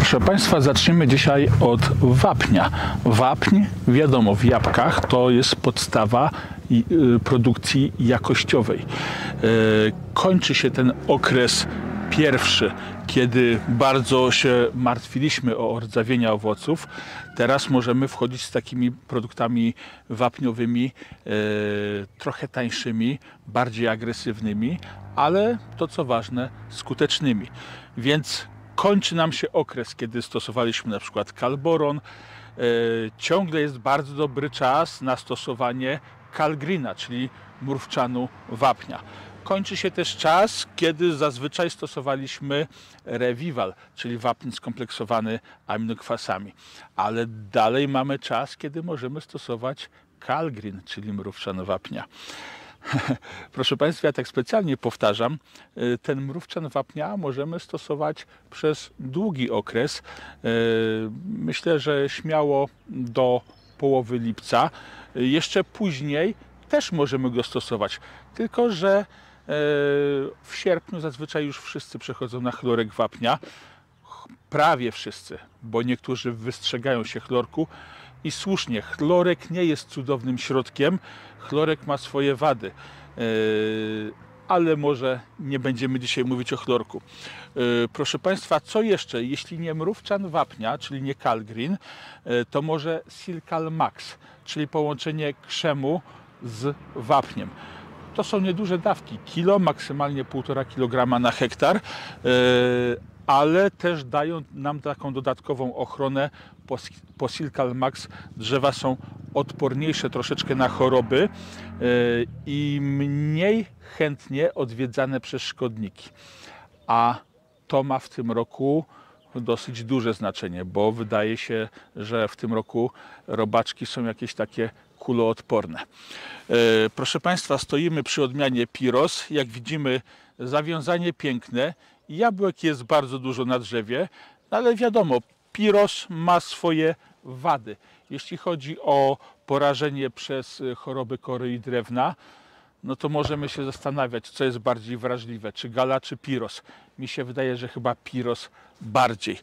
Proszę Państwa, zaczniemy dzisiaj od wapnia. Wapń, wiadomo, w jabłkach to jest podstawa produkcji jakościowej. Kończy się ten okres pierwszy, kiedy bardzo się martwiliśmy o rdzawienie owoców. Teraz możemy wchodzić z takimi produktami wapniowymi, trochę tańszymi, bardziej agresywnymi, ale to co ważne, skutecznymi. Więc kończy nam się okres, kiedy stosowaliśmy na przykład Calboron. Ciągle jest bardzo dobry czas na stosowanie Calgreena, czyli mrówczanu wapnia. Kończy się też czas, kiedy zazwyczaj stosowaliśmy Revival, czyli wapń skompleksowany aminokwasami. Ale dalej mamy czas, kiedy możemy stosować Calgreen, czyli mrówczan wapnia. Proszę Państwa, ja tak specjalnie powtarzam, ten mrówczan wapnia możemy stosować przez długi okres. Myślę, że śmiało do połowy lipca. Jeszcze później też możemy go stosować, tylko że w sierpniu zazwyczaj już wszyscy przechodzą na chlorek wapnia. Prawie wszyscy, bo niektórzy wystrzegają się chlorku. I słusznie, chlorek nie jest cudownym środkiem, chlorek ma swoje wady, ale może nie będziemy dzisiaj mówić o chlorku. Proszę Państwa, co jeszcze? Jeśli nie mrówczan wapnia, czyli nie Calgreen, to może Silcal Max, czyli połączenie krzemu z wapniem. To są nieduże dawki, kilo, maksymalnie 1,5 kg na hektar, ale też dają nam taką dodatkową ochronę. Po Silcal Max drzewa są odporniejsze troszeczkę na choroby i mniej chętnie odwiedzane przez szkodniki. A to ma w tym roku dosyć duże znaczenie, bo wydaje się, że w tym roku robaczki są jakieś takie kuloodporne. Proszę Państwa, stoimy przy odmianie Piros. Jak widzimy, zawiązanie piękne. Jabłek jest bardzo dużo na drzewie, ale wiadomo, Piros ma swoje wady. Jeśli chodzi o porażenie przez choroby kory i drewna, no to możemy się zastanawiać, co jest bardziej wrażliwe, czy Gala, czy Piros. Mi się wydaje, że chyba Piros bardziej.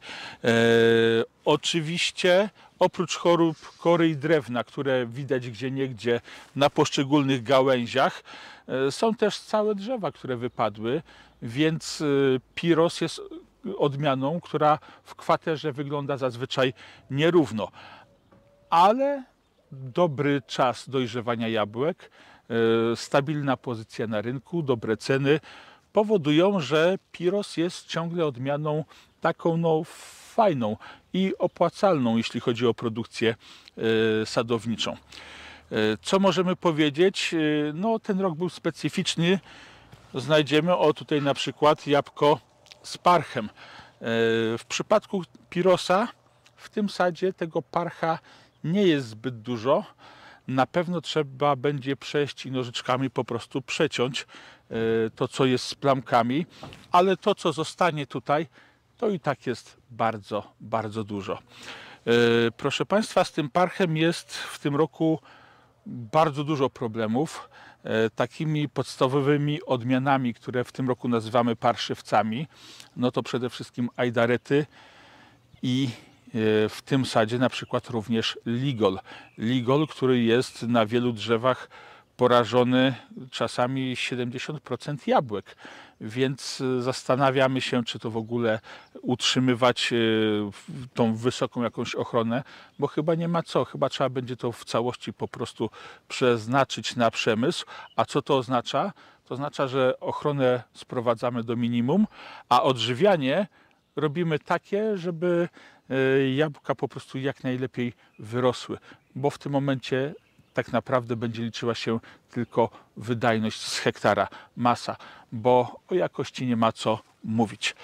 Oczywiście oprócz chorób kory i drewna, które widać gdzieniegdzie na poszczególnych gałęziach, są też całe drzewa, które wypadły, więc Piros jest odmianą, która w kwaterze wygląda zazwyczaj nierówno. Ale dobry czas dojrzewania jabłek, stabilna pozycja na rynku, dobre ceny powodują, że Piros jest ciągle odmianą taką fajną i opłacalną, jeśli chodzi o produkcję sadowniczą. Co możemy powiedzieć? No, ten rok był specyficzny. Znajdziemy tutaj na przykład jabłko z parchem. W przypadku Pirosa w tym sadzie tego parcha nie jest zbyt dużo. Na pewno trzeba będzie przejść i nożyczkami po prostu przeciąć to, co jest z plamkami, ale to, co zostanie tutaj, to i tak jest bardzo, bardzo dużo. Proszę Państwa, z tym parchem jest w tym roku bardzo dużo problemów. Takimi podstawowymi odmianami, które w tym roku nazywamy parszywcami, no to przede wszystkim ajdarety i w tym sadzie na przykład również ligol. Ligol, który jest na wielu drzewach porażony czasami 70% jabłek. Więc zastanawiamy się, czy to w ogóle utrzymywać tą wysoką jakąś ochronę, bo chyba nie ma co. Chyba trzeba będzie to w całości po prostu przeznaczyć na przemysł. A co to oznacza? To oznacza, że ochronę sprowadzamy do minimum, a odżywianie robimy takie, żeby jabłka po prostu jak najlepiej wyrosły, bo w tym momencie tak naprawdę będzie liczyła się tylko wydajność z hektara, masa, bo o jakości nie ma co mówić.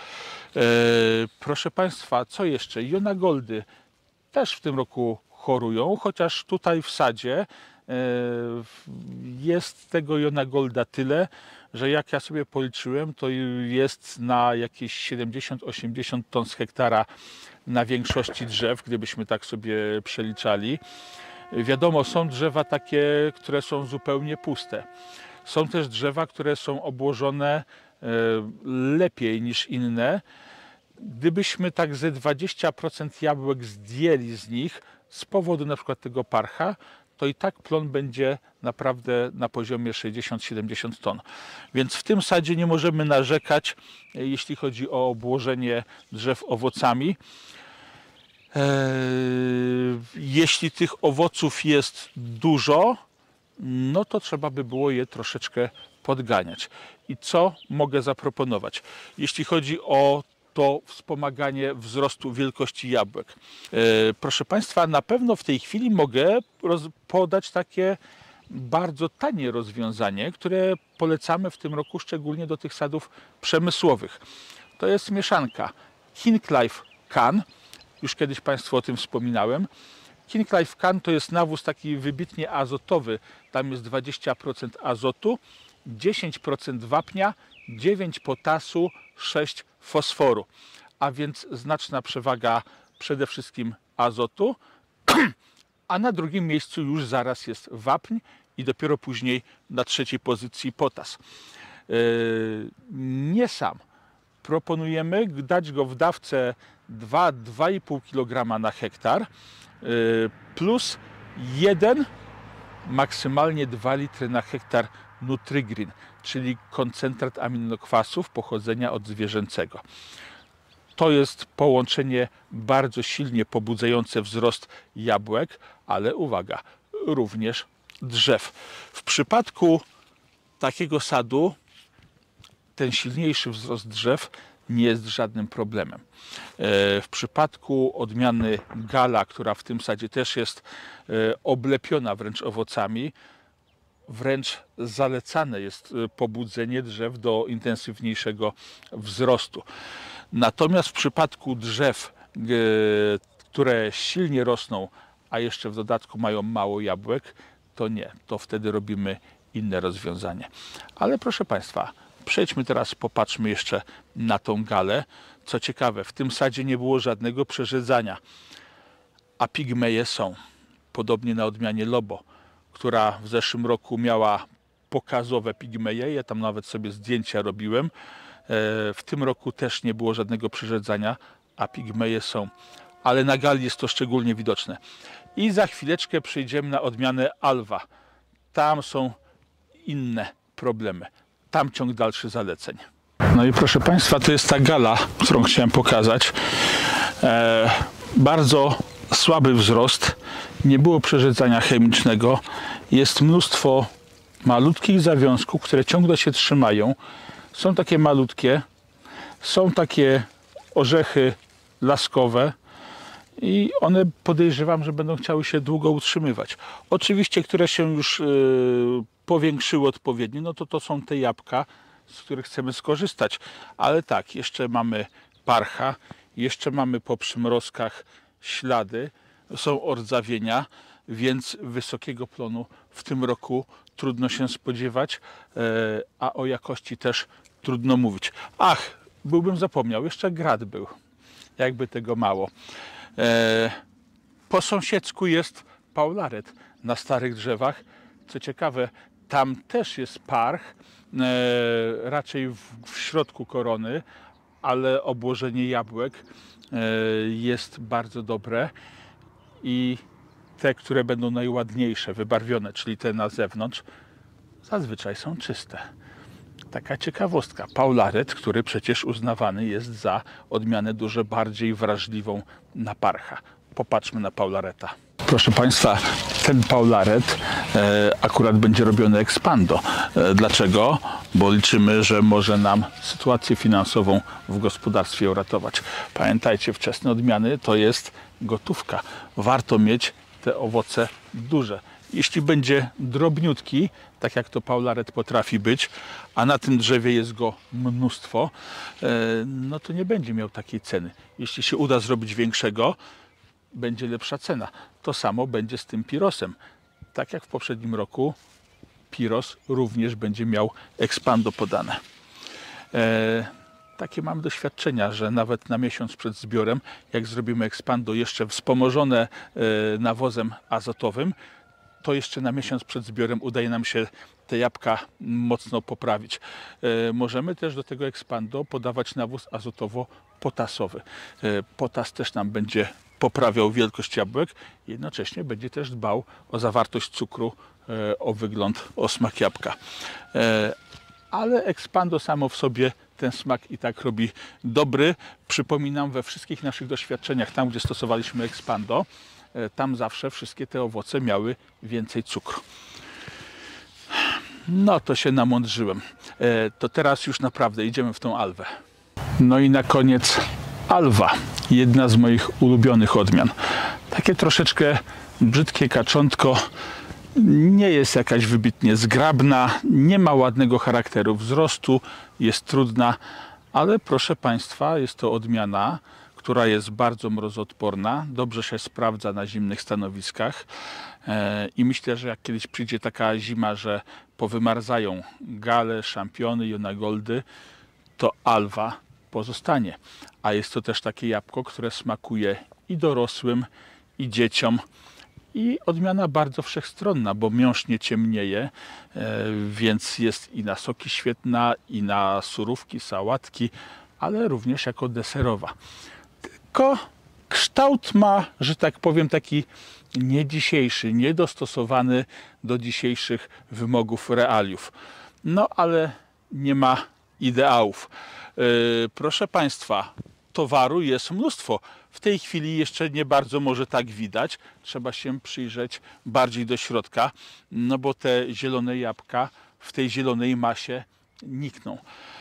Proszę Państwa, co jeszcze? Jonagoldy też w tym roku chorują, chociaż tutaj w sadzie jest tego Jonagolda tyle, że jak ja sobie policzyłem, to jest na jakieś 70-80 ton z hektara na większości drzew, gdybyśmy tak sobie przeliczali. Wiadomo, są drzewa takie, które są zupełnie puste. Są też drzewa, które są obłożone lepiej niż inne. Gdybyśmy tak ze 20% jabłek zdjęli z nich z powodu na przykład tego parcha, to i tak plon będzie naprawdę na poziomie 60-70 ton. Więc w tym sadzie nie możemy narzekać, jeśli chodzi o obłożenie drzew owocami. Jeśli tych owoców jest dużo, no to trzeba by było je troszeczkę podganiać. I co mogę zaproponować? Jeśli chodzi o to wspomaganie wzrostu wielkości jabłek. Proszę Państwa, na pewno w tej chwili mogę podać takie bardzo tanie rozwiązanie, które polecamy w tym roku szczególnie do tych sadów przemysłowych. To jest mieszanka King Life Can. Już kiedyś Państwu o tym wspominałem. King Life Can to jest nawóz taki wybitnie azotowy. Tam jest 20% azotu, 10% wapnia, 9 potasu, 6 fosforu. A więc znaczna przewaga przede wszystkim azotu, a na drugim miejscu już zaraz jest wapń i dopiero później na trzeciej pozycji potas. Nie sam. Proponujemy dać go w dawce 2-2,5 kg na hektar plus 1, maksymalnie 2 litry na hektar Nutrigreen, czyli koncentrat aminokwasów pochodzenia odzwierzęcego. To jest połączenie bardzo silnie pobudzające wzrost jabłek, ale uwaga, również drzew. W przypadku takiego sadu ten silniejszy wzrost drzew nie jest żadnym problemem. W przypadku odmiany Gala, która w tym sadzie też jest oblepiona wręcz owocami, wręcz zalecane jest pobudzenie drzew do intensywniejszego wzrostu. Natomiast w przypadku drzew, które silnie rosną, a jeszcze w dodatku mają mało jabłek, to nie. To wtedy robimy inne rozwiązanie. Ale proszę Państwa, przejdźmy teraz, popatrzmy jeszcze na tą galę. Co ciekawe, w tym sadzie nie było żadnego przerzedzania, a pigmeje są. Podobnie na odmianie Lobo, która w zeszłym roku miała pokazowe pigmeje. Ja tam nawet sobie zdjęcia robiłem. W tym roku też nie było żadnego przerzedzania, a pigmeje są. Ale na gali jest to szczególnie widoczne. I za chwileczkę przejdziemy na odmianę Alwa. Tam są inne problemy. Tam ciąg dalszy zaleceń. No i proszę Państwa, to jest ta gala, którą chciałem pokazać. Bardzo słaby wzrost. Nie było przerzedzania chemicznego. Jest mnóstwo malutkich zawiązków, które ciągle się trzymają. Są takie malutkie. Są takie orzechy laskowe. I one, podejrzewam, że będą chciały się długo utrzymywać. Oczywiście, które się już powiększyły odpowiednio, no to są te jabłka, z których chcemy skorzystać. Ale tak, jeszcze mamy parcha, jeszcze mamy po przymrozkach ślady, są ordzawienia, więc wysokiego plonu w tym roku trudno się spodziewać, a o jakości też trudno mówić. Ach, byłbym zapomniał, jeszcze grad był, jakby tego mało. Po sąsiedzku jest paularet na starych drzewach. Co ciekawe, tam też jest parch, raczej w środku korony, ale obłożenie jabłek jest bardzo dobre i te, które będą najładniejsze, wybarwione, czyli te na zewnątrz, zazwyczaj są czyste. Taka ciekawostka. Paularet, który przecież uznawany jest za odmianę dużo bardziej wrażliwą na parcha. Popatrzmy na paulareta. Proszę Państwa, ten paularet akurat będzie robiony expando. Dlaczego? Bo liczymy, że może nam sytuację finansową w gospodarstwie uratować. Pamiętajcie, wczesne odmiany to jest gotówka. Warto mieć te owoce duże. Jeśli będzie drobniutki, tak jak to paularet potrafi być, a na tym drzewie jest go mnóstwo, no to nie będzie miał takiej ceny. Jeśli się uda zrobić większego, będzie lepsza cena. To samo będzie z tym pirosem. Tak jak w poprzednim roku, piros również będzie miał expando podane. Takie mamy doświadczenia, że nawet na miesiąc przed zbiorem, jak zrobimy expando jeszcze wspomożone nawozem azotowym, to jeszcze na miesiąc przed zbiorem udaje nam się te jabłka mocno poprawić. Możemy też do tego Expando podawać nawóz azotowo-potasowy. Potas też nam będzie poprawiał wielkość jabłek, jednocześnie będzie też dbał o zawartość cukru, o wygląd, o smak jabłka. Ale Expando samo w sobie ten smak i tak robi dobry. Przypominam, we wszystkich naszych doświadczeniach, tam gdzie stosowaliśmy Expando, tam zawsze wszystkie te owoce miały więcej cukru. No to się namądrzyłem. To teraz już naprawdę idziemy w tą Alwę. No i na koniec Alwa. Jedna z moich ulubionych odmian. Takie troszeczkę brzydkie kaczątko. Nie jest jakaś wybitnie zgrabna, nie ma ładnego charakteru wzrostu, jest trudna, ale proszę Państwa, jest to odmiana, która jest bardzo mrozoodporna, dobrze się sprawdza na zimnych stanowiskach i myślę, że jak kiedyś przyjdzie taka zima, że powymarzają gale, szampiony, jonagoldy, to Alwa pozostanie. A jest to też takie jabłko, które smakuje i dorosłym, i dzieciom. I odmiana bardzo wszechstronna, bo miąższ nie ciemnieje, więc jest i na soki świetna, i na surówki, sałatki, ale również jako deserowa. Tylko kształt ma, że tak powiem, taki nie dzisiejszy, niedostosowany do dzisiejszych wymogów, realiów. No ale nie ma ideałów. Proszę Państwa, towaru jest mnóstwo. W tej chwili jeszcze nie bardzo może tak widać. Trzeba się przyjrzeć bardziej do środka, no bo te zielone jabłka w tej zielonej masie nikną.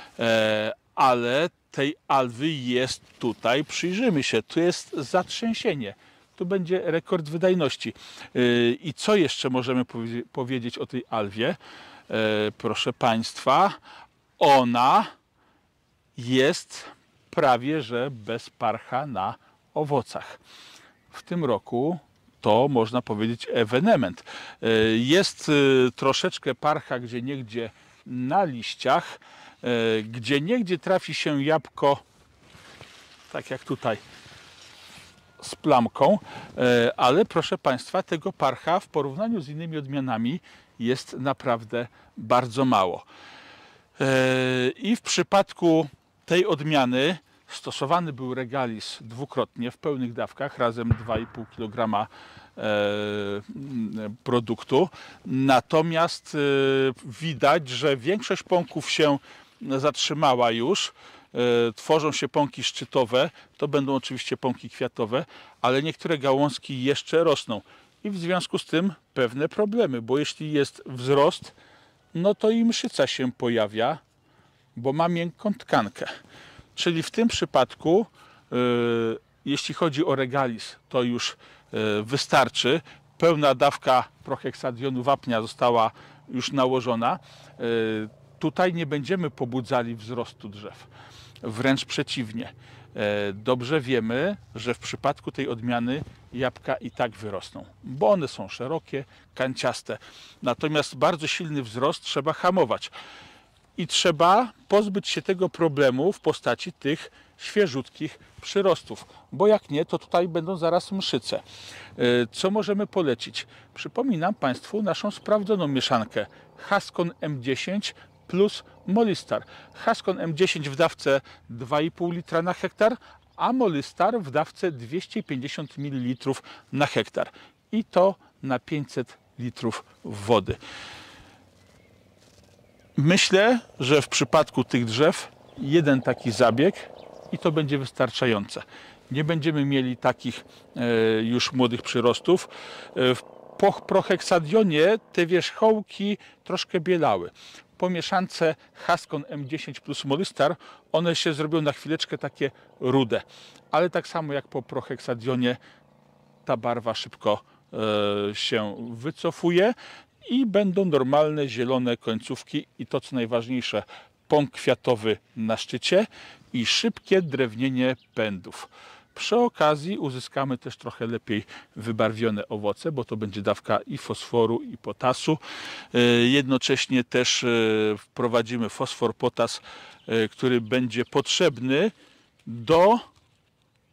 Ale tej Alwy jest tutaj, przyjrzymy się, tu jest zatrzęsienie. Tu będzie rekord wydajności. I co jeszcze możemy powiedzieć o tej Alwie? Proszę Państwa, ona jest prawie że bez parcha na owocach. W tym roku to można powiedzieć ewenement. Jest troszeczkę parcha gdzieniegdzie na liściach, gdzieniegdzie trafi się jabłko, tak jak tutaj, z plamką, ale proszę Państwa, tego parcha w porównaniu z innymi odmianami jest naprawdę bardzo mało. I w przypadku tej odmiany stosowany był Regalis dwukrotnie w pełnych dawkach, razem 2,5 kg produktu. Natomiast widać, że większość pąków się zatrzymała już. Tworzą się pąki szczytowe, to będą oczywiście pąki kwiatowe, ale niektóre gałązki jeszcze rosną. I w związku z tym pewne problemy, bo jeśli jest wzrost, no to i mszyca się pojawia, bo ma miękką tkankę. Czyli w tym przypadku, jeśli chodzi o Regalis, to już wystarczy. Pełna dawka proheksadionu wapnia została już nałożona. Tutaj nie będziemy pobudzali wzrostu drzew. Wręcz przeciwnie. Dobrze wiemy, że w przypadku tej odmiany jabłka i tak wyrosną, bo one są szerokie, kanciaste. Natomiast bardzo silny wzrost trzeba hamować. I trzeba pozbyć się tego problemu w postaci tych świeżutkich przyrostów, bo jak nie, to tutaj będą zaraz mszyce. Co możemy polecić? Przypominam Państwu naszą sprawdzoną mieszankę Haskon M10 plus Molistar. Haskon M10 w dawce 2,5 litra na hektar, a Molistar w dawce 250 ml na hektar. I to na 500 litrów wody. Myślę, że w przypadku tych drzew jeden taki zabieg i to będzie wystarczające. Nie będziemy mieli takich już młodych przyrostów. W proheksadionie te wierzchołki troszkę bielały. Po mieszance Haskon M10 plus Molistar one się zrobią na chwileczkę takie rude. Ale tak samo jak po proheksadionie ta barwa szybko się wycofuje i będą normalne zielone końcówki i to co najważniejsze, pąk kwiatowy na szczycie i szybkie drewnienie pędów. Przy okazji uzyskamy też trochę lepiej wybarwione owoce, bo to będzie dawka i fosforu, i potasu. Jednocześnie też wprowadzimy fosfor, potas, który będzie potrzebny do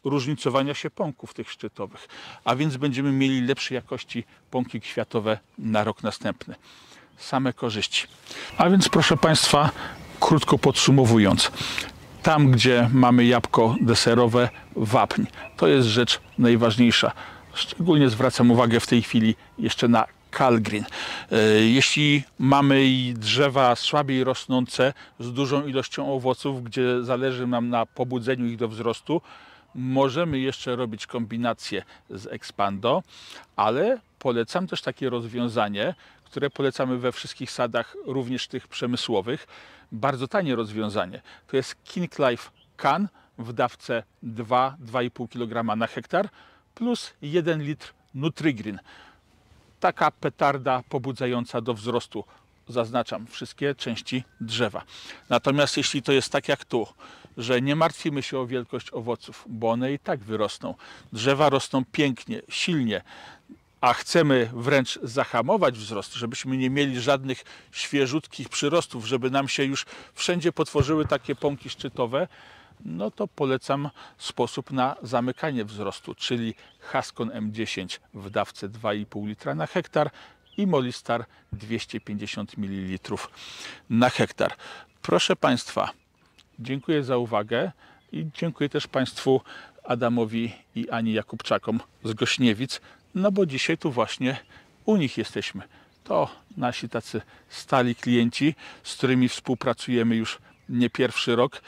różnicowania się pąków tych szczytowych, a więc będziemy mieli lepszej jakości pąki kwiatowe na rok następny. Same korzyści. A więc proszę Państwa, krótko podsumowując, tam gdzie mamy jabłko deserowe, wapń, to jest rzecz najważniejsza. Szczególnie zwracam uwagę w tej chwili jeszcze na Kalgreen. Jeśli mamy drzewa słabiej rosnące z dużą ilością owoców, gdzie zależy nam na pobudzeniu ich do wzrostu, możemy jeszcze robić kombinację z Expando, ale polecam też takie rozwiązanie, które polecamy we wszystkich sadach, również tych przemysłowych. Bardzo tanie rozwiązanie. To jest King Life Can w dawce 2-2,5 kg na hektar plus 1 litr Nutrigreen. Taka petarda pobudzająca do wzrostu. Zaznaczam wszystkie części drzewa. Natomiast jeśli to jest tak jak tu, że nie martwimy się o wielkość owoców, bo one i tak wyrosną. Drzewa rosną pięknie, silnie, a chcemy wręcz zahamować wzrost, żebyśmy nie mieli żadnych świeżutkich przyrostów, żeby nam się już wszędzie potworzyły takie pąki szczytowe, no to polecam sposób na zamykanie wzrostu, czyli Haskon M10 w dawce 2,5 litra na hektar i Molistar 250 ml na hektar. Proszę Państwa, dziękuję za uwagę i dziękuję też Państwu Adamowi i Ani Jakubczakom z Gośniewic, no bo dzisiaj tu właśnie u nich jesteśmy. To nasi tacy stali klienci, z którymi współpracujemy już nie pierwszy rok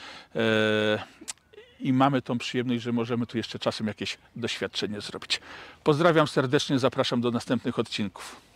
i mamy tą przyjemność, że możemy tu jeszcze czasem jakieś doświadczenie zrobić. Pozdrawiam serdecznie, zapraszam do następnych odcinków.